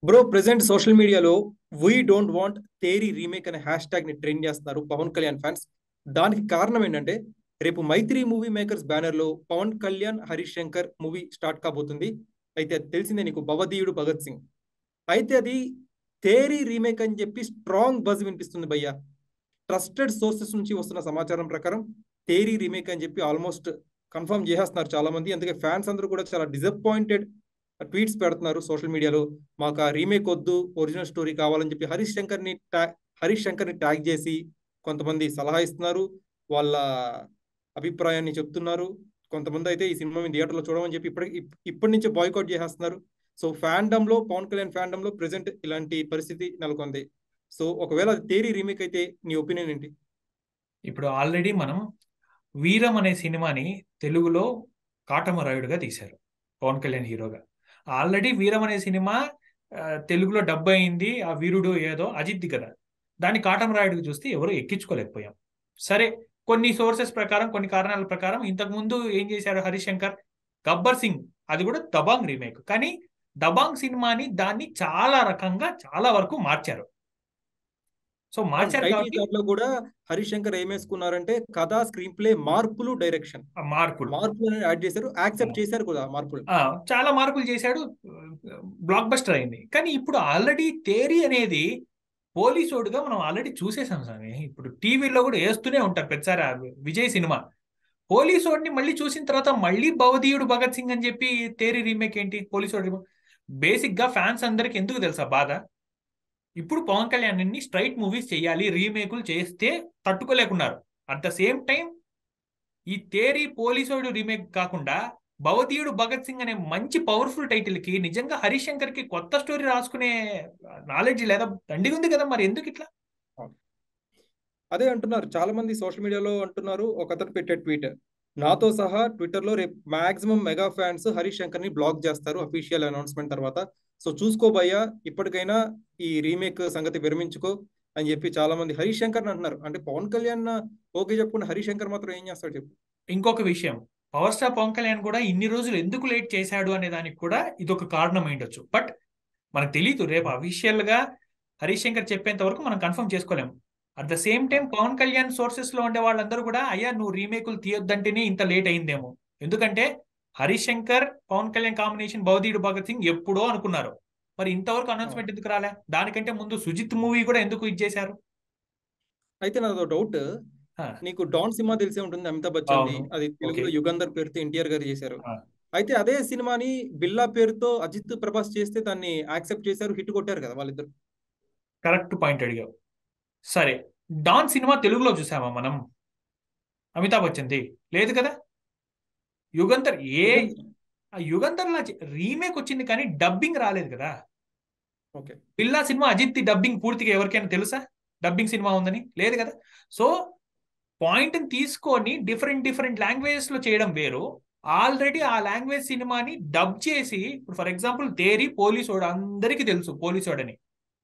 Bro present social మీడియాలో we don't want Theri remake అనే hashtag ని ట్రెండ్ చేస్తున్నారు పవన్ కళ్యాణ్ ఫ్యాన్స్. దానికి కారణం ఏంటంటే రేపు మైత్రి మూవీ మేకర్స్ బ్యానర్ లో పవన్ కళ్యాణ్ హరీష్ శంకర్ మూవీ స్టార్ట్ కాబోతుంది. అయితే అది తెలిసిందే నీకు, భవదీయుడు భగత్ సింగ్. అయితే అది తేరీ రీమేక్ అని చెప్పి స్ట్రాంగ్ బజ్ వినిపిస్తుంది భయ్య. ట్రస్టెడ్ సోర్సెస్ నుంచి వస్తున్న సమాచారం ప్రకారం తేరీ రీమేక్ అని చెప్పి ఆల్మోస్ట్ కన్ఫర్మ్ చేసేస్తున్నారు చాలా మంది. అందుకే ఫ్యాన్స్ అందరూ కూడా చాలా డిసప్పాయింటెడ్ ట్వీట్స్ పెడుతున్నారు సోషల్ మీడియాలో. మాకు ఆ రీమేక్ వద్దు, ఒరిజినల్ స్టోరీ కావాలని చెప్పి హరీష్ శంకర్ ని ట్యాగ్ చేసి కొంతమంది సలహా ఇస్తున్నారు, వాళ్ళ అభిప్రాయాన్ని చెప్తున్నారు. కొంతమంది అయితే ఈ సినిమా థియేటర్లో చూడమని చెప్పి ఇప్పటి నుంచే బాయ్కాట్ చేసేస్తున్నారు. సో ఫ్యాండమ్ లో, పవన్ కళ్యాణ్ ఫ్యాండమ్ లో ప్రెసెంట్ ఇలాంటి పరిస్థితి నెలకొంది. సో ఒకవేళ అది తేరీ రీమేక్ అయితే నీ ఒపీనియన్ ఏంటి? ఇప్పుడు ఆల్రెడీ మనం వీరం అనే సినిమాని తెలుగులో కాటమరాయుడుగా తీశారు, పవన్ కళ్యాణ్ హీరోగా. ఆల్రెడీ వీరం అనే సినిమా తెలుగులో డబ్ అయింది. ఆ వీరుడు ఏదో అజిత్ది కదా, దాన్ని కాటమరాయుడుగా చూస్తే ఎవరు ఎక్కించుకోలేకపోయాం. సరే, కొన్ని సోర్సెస్ ప్రకారం, కొన్ని కారణాల ప్రకారం ఇంతకు ముందు ఏం చేశాడు హరిశంకర్, గబ్బర్ సింగ్, అది కూడా దబాంగ్ రీమేక్. కానీ దబాంగ్ సినిమాని దాన్ని చాలా రకంగా చాలా వరకు మార్చారు. సో అవును, మార్చారు టైటిల్ కాబట్టి కార్డ్ లో కూడా హరీష్ శంకర్ ఏం వేసుకున్నారంటే కథ, స్క్రీన్ ప్లే, మార్పులు, డైరెక్షన్, ఆ మార్పులు మార్పులు అనేది యాడ్ చేశారు. యాక్సెప్ట్ చేశారు కూడా ఆ మార్పులు. ఆ, చాలా మార్పులు చేశాడు. బ్లాక్ బస్టర్ అయింది. కానీ ఇప్పుడు ఆల్రెడీ తేరీ అనేది పోలీసోడుగా మనం ఆల్రెడీ చూసేసాం స్వామి. ఇప్పుడు టీవీలో కూడా వేస్తూనే ఉంటారు ప్రతిసారి. విజయ్ సినిమా పోలీసోడిని మళ్ళీ చూసిన తర్వాత మళ్ళీ భవదీయుడు భగత్ సింగ్ అని చెప్పి తేరీ రీమేక్ ఏంటి? పోలీసోడు బేసిక్ గా ఫ్యాన్స్ అందరికి ఎందుకు తెలుసా బాధ? ఇప్పుడు పవన్ కళ్యాణ్ ని స్ట్రైట్ మూవీస్ చేయాలి, రీమేకులు చేస్తే తట్టుకోలేకున్నారు. అట్ ద సేమ్ టైం ఈ తేరీ పోలీసోడు రీమేక్ కాకుండా భవతీయుడు భగత్ సింగ్ అనే మంచి పవర్ఫుల్ టైటిల్ కి నిజంగా హరీష్ శంకర్ కి కొత్త స్టోరీ రాసుకునే నాలెడ్జ్ లేదా? దండిగా ఉంది కదా, మరి ఎందుకు ఇట్లా? అవును. అదే అంటున్నారు చాలా మంది సోషల్ మీడియాలో అంటున్నారు. ఒక అతను పెట్టే ట్వీట్, నాతో సహా ట్విట్టర్ లో రేపు maximum mega fans Harish Shankar ని బ్లాక్ చేస్తారు అఫీషియల్ అనౌన్స్మెంట్ తర్వాత. సో చూసుకో భయ్యా, ఇప్పటికైనా ఈ రీమేక్ సంగతి విరమించుకో అని చెప్పి చాలా మంది హరీష్ శంకర్ అంటున్నారు. అంటే పవన్ కళ్యాణ్ ఓకే చెప్పుకుంటే హరీష్ శంకర్ మాత్రం ఏం చేస్తాడు చెప్పు? ఇంకొక విషయం, పవర్ స్టార్ పవన్ కళ్యాణ్ కూడా ఇన్ని రోజులు ఎందుకు లేట్ చేశాడు అనే దానికి కూడా ఇదొక కారణం అయిండొచ్చు. బట్ మనకు తెలియదు, రేపు అఫీషియల్ గా హరీష్ శంకర్ చెప్పేంత వరకు మనం కన్ఫర్మ్ చేసుకోలేము. At the same time Pawan Kalyan sources లో ఉండే వాళ్ళందరూ కూడా అయ్యా నువ్వు రీమేకులు తీయొద్దంటేనే ఇంత లేట్ అయిందేమో. ఎందుకంటే హరీష్ శంకర్ పవన్ కళ్యాణ్ కాంబినేషన్ భవదీయుడు భగత్ సింగ్ ఎప్పుడో అనుకున్నారు. మరి ఇంతవరకు అనౌన్స్మెంట్ ఎందుకు రాలే? దానికంటే ముందు సుజిత్ మూవీ కూడా ఎందుకు ఇచ్చేశారు? అయితే నాదో డౌట్, నీకు డాన్ సినిమా తెలిసే ఉంటుంది, అమితాబ్ బచ్చన్ ది. అవును. అది ఓకే. తెలుగులో యుగంధర్ పేరుతో ఎన్టీఆర్ గారు చేశారు. అయితే అదే సినిమాని బిల్లా పేరుతో అజిత్ ప్రభాస్ చేస్తే దాన్ని యాక్సెప్ట్ చేశారు, హిట్ కొట్టారు కదా వాళ్ళిద్దరు. కరెక్ట్ పాయింట్ అడిగావు. సరే, డాన్ సినిమా తెలుగులో చూసామా మనం? అమితాబ్ బచ్చన్ది లేదు కదా. యుగంధర్ ఏ యుగంధర్. ఆ యుగంధర్ లా రీమేక్ వచ్చింది కానీ డబ్బింగ్ రాలేదు కదా. ఓకే. పిల్లా సినిమా అజిత్ డబ్బింగ్ పూర్తిగా ఎవరికైనా తెలుసా? డబ్బింగ్ సినిమా ఉందని లేదు కదా. సో పాయింట్ తీసుకొని డిఫరెంట్ డిఫరెంట్ లాంగ్వేజెస్ లో చేయడం వేరు. ఆల్రెడీ ఆ లాంగ్వేజ్ సినిమాని డబ్ చేసి, ఇప్పుడు ఫర్ ఎగ్జాంపుల్ తేరీ పోలీసోడు అందరికీ తెలుసు పోలీసోడని.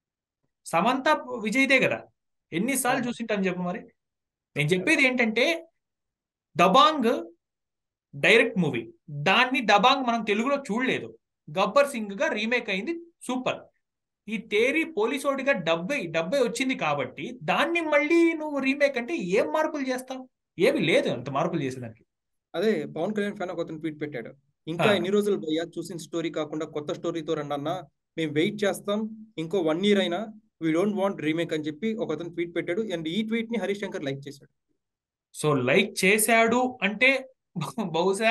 సమంత విజయ్దే కదా, ఎన్నిసార్లు అవును. చూసింటాను చెప్పు మరి. నేను చెప్పేది ఏంటంటే దబాంగ్ డైరెక్ట్ మూవీ, దాన్ని దబాంగ్ మనం తెలుగులో చూడలేదు. గబ్బర్ సింగ్ గా రీమేక్ అయింది, సూపర్. ఈ తేరీ పోలీసోడిగా డబ్బై వచ్చింది కాబట్టి దాన్ని మళ్ళీ నువ్వు రీమేక్ అంటే ఏం మార్పులు చేస్తావు? ఏమి లేదు అంత మార్పులు చేసేదానికి. అదే పవన్ కళ్యాణ్ ఫ్యాన్ ఒక అతను ట్వీట్ పెట్టాడు, ఇంకా ఎన్ని రోజులు భయ్యా, చూసిన స్టోరీ కాకుండా కొత్త స్టోరీతో రండి అన్న, మేము వెయిట్ చేస్తాం, ఇంకో 1 year అయినా, వీ డోంట్ వాంట్ రీమేక్ అని చెప్పి ఒక అతను ట్వీట్ పెట్టాడు. అండ్ ఈ ట్వీట్ ని హరీష్ శంకర్ లైక్ చేశాడు. సో లైక్ చేశాడు అంటే బహుశా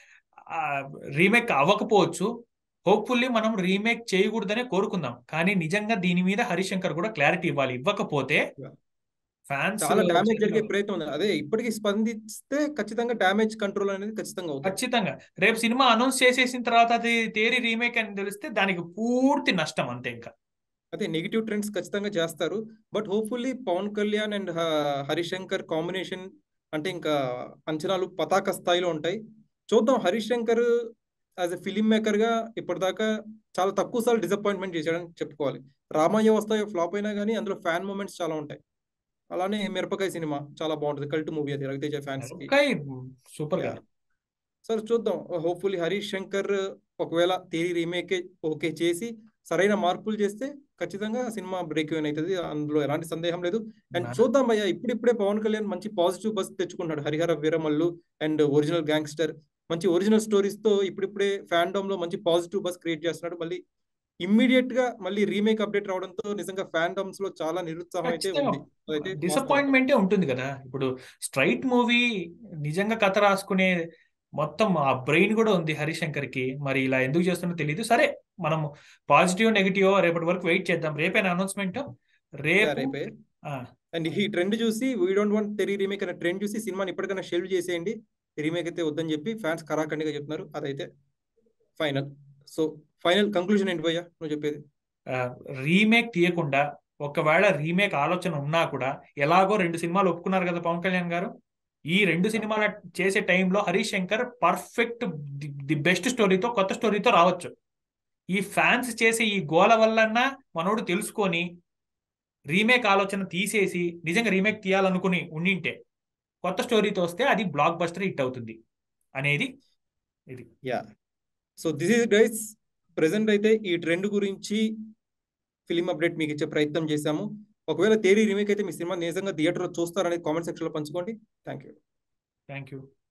రీమేక్ అవ్వకపోవచ్చు. హోప్ఫుల్లీ మనం రీమేక్ చేయకూడదనే కోరుకుందాం. కానీ నిజంగా దీని మీద హరిశంకర్ కూడా క్లారిటీ ఇవ్వాలి. ఇవ్వకపోతే ఫ్యాన్స్ చాలా డ్యామేజ్ జరిగే ప్రయత్నం ఉంది. అదే ఇప్పటికి స్పందిస్తే ఖచ్చితంగా డ్యామేజ్ కంట్రోల్ అనేది ఖచ్చితంగా అవుతుంది. ఖచ్చితంగా రేపు సినిమా అనౌన్స్ చేసేసిన తర్వాత అది తేరీ రీమేక్ అని తెలిస్తే దానికి పూర్తి నష్టం అంతే. ఇంకా అదే నెగిటివ్ ట్రెండ్స్ ఖచ్చితంగా చేస్తారు. But hopefully Pawan Kalyan and Harishankar combination అంటే ఇంకా అంచనాలు పతాక స్థాయిలో ఉంటాయి. చూద్దాం. Harishankar as a film maker గా ఇప్పటిదాకా చాలా తక్కువ సార్లు డిసప్పాయింట్మెంట్ చేశాడని చెప్పుకోవాలి. రామయ్య వస్తాయి ఫ్లాప్ అయినా కానీ అందులో ఫ్యాన్ మూమెంట్స్ చాలా ఉంటాయి. అలానే మిరపకాయ సినిమా చాలా బాగుంటుంది, కల్ట్ మూవీ అది రవితేజ ఫ్యాన్స్ కి. Super yeah. కదా. సరే చూద్దాం. హోప్ఫుల్లీ హరీష్ శంకర్ ఒకవేళ తేరీ రీమేక్ ఓకే చేసి సరైన మార్పులు చేస్తే ఖచ్చితంగా సినిమా బ్రేక్ ఈవెన్ అవుతుంది, అందులో ఎలాంటి సందేహం లేదు. అండ్ నా- చూద్దాం భయ్య, ఇప్పుడిప్పుడే పవన్ కళ్యాణ్ మంచి పాజిటివ్ బస్ తెచ్చుకుంటున్నాడు. Harihara Veeramallu and original gangster మంచి ఒరిజినల్ స్టోరీస్ తో ఇప్పుడిప్పుడే ఫ్యాన్డమ్ లో మంచి పాజిటివ్ బస్ క్రియేట్ చేస్తున్నాడు. మళ్ళీ ఇమ్మీడియట్ గా మళ్ళీ రీమేక్ అప్డేట్ రావడంతో నిజంగా ఫ్యాన్డమ్స్ లో చాలా నిరుత్సాహం అయితే ఖచ్చితంగా ఉంది. అదైతే వాస్తవం. డిసప్పాయింట్మెంటే ఉంటుంది కదా. ఇప్పుడు స్ట్రైట్ మూవీ నిజంగా కథ రాసుకునే మొత్తం ఆ బ్రెయిన్ కూడా ఉంది హరిశంకర్ కి. మరి ఇలా ఎందుకు చేస్తున్నో తెలియదు. సరే, మనం పాజిటివ్ నెగిటివ్ రేపటి వరకు వెయిట్ చేద్దాం. రేపేనా అనౌన్స్మెంట్? రేపు. రేపే. ఆ, అండ్ ఈ ట్రెండ్ చూసి we don't want Theri remake అనే ట్రెండ్ చూసి సినిమాని ఇప్పటికైనా షెల్వ్ చేసేయండి, రీమేక్ అయితే వద్దని చెప్పి ఫ్యాన్స్ కరాఖండిగా చెప్తున్నారు. అదైతే ఫైనల్. సో ఫైనల్ కంక్లూజన్ ఏంటి భయ్యా నువ్వు చెప్పేది? రీమేక్ తీయకుండా, ఒకవేళ రీమేక్ ఆలోచన ఉన్నా కూడా, ఎలాగో 2 సినిమాలు ఒప్పుకున్నారు కదా పవన్ కళ్యాణ్ గారు. ఈ 2 సినిమాలు చేసే టైంలో Harish Shankar perfect the best స్టోరీతో, కొత్త స్టోరీతో రావచ్చు. ఈ ఫ్యాన్స్ చేసే ఈ గోల వల్లన్నా మనోడు తెలుసుకొని రీమేక్ ఆలోచన తీసేసి నిజంగా రీమేక్ తీయాలనుకుని ఉండింటే, కొత్త స్టోరీతో వస్తే అది బ్లాక్ బస్టర్ హిట్ అవుతుంది అనేది ఇది. Yeah. So this is guys, present అయితే ఈ ట్రెండ్ గురించి ఫిలిం అప్డేట్ మీకు ఇచ్చే ప్రయత్నం చేశాము. ఒకవేళ తేరీ రీమేక్ అయితే మీ సినిమా నిజంగా థియేటర్లో చూస్తారనేది కామెంట్ సెక్షన్ లో పంచుకోండి. Thank you. Thank you.